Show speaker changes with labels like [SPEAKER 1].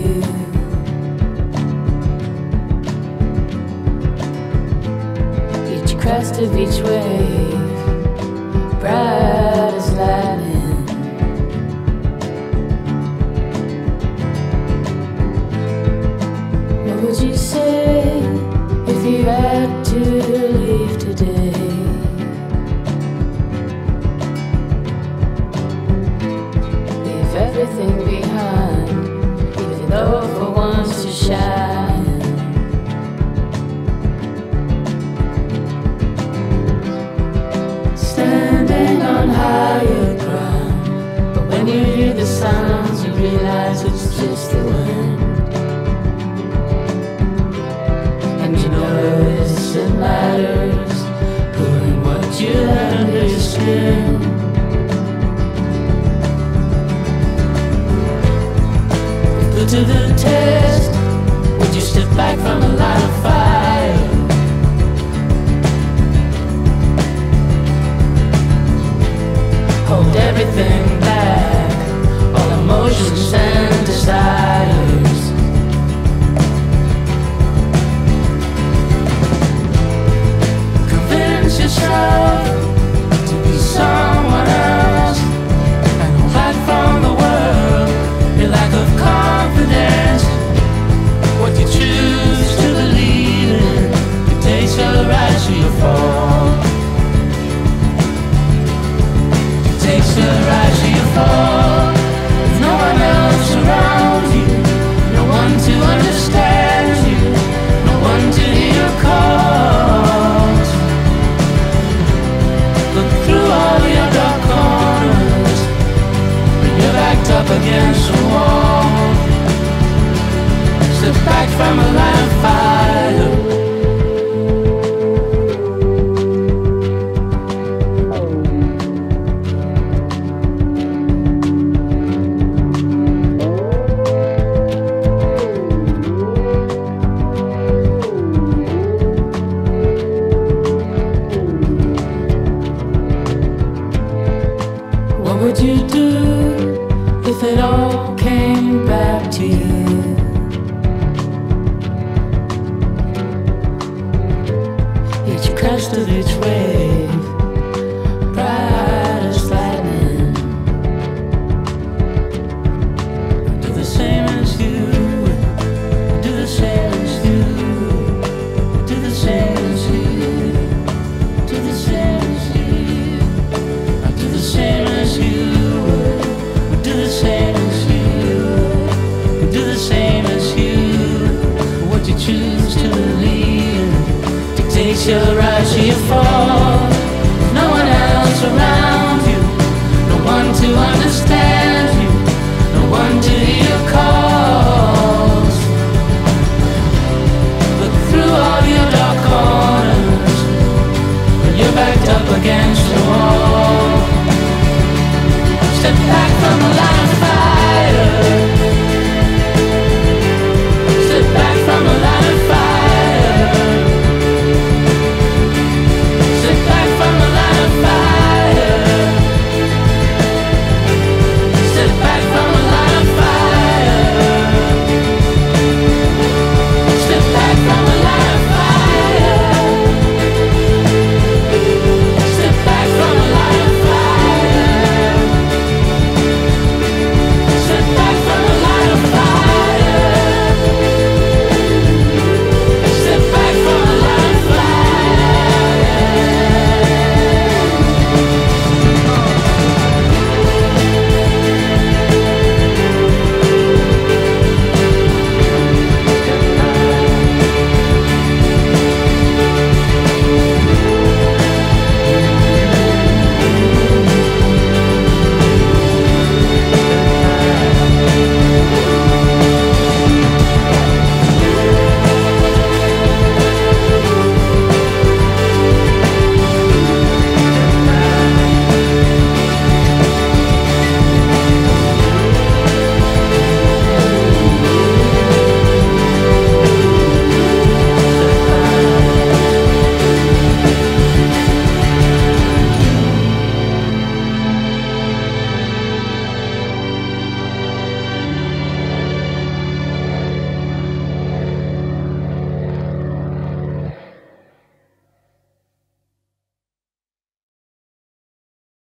[SPEAKER 1] Each crest of each wave, bright as lightning. What would you say if you had to leave today? Leave everything behind, even though for once to shine. Standing on higher ground, but when you hear the sounds, you realize it's just the wind. It matters, pulling what you let under your skin. If put to the test, would you step back from a line of fire? Hold everything back, all emotions and desires. Yourself to be someone else and hide from the world, your lack of confidence. What you choose to believe in, it takes your rise to your fall. It takes your rise to your fall. With no one else around you, no one to understand you, no one to hear your calls. Look through all your dark corners, when you're backed up against the wall. Step back from a line of fire. What would you do if it all came back to you? Each crest of each wave, bright as lightning. I'd do the same as you, I'd do the same as you, I'd do the same as you, I'd do the same as you, I'd do the same as you. Do the same as you, do the same as you. What you choose to believe dictates your rise or your fall.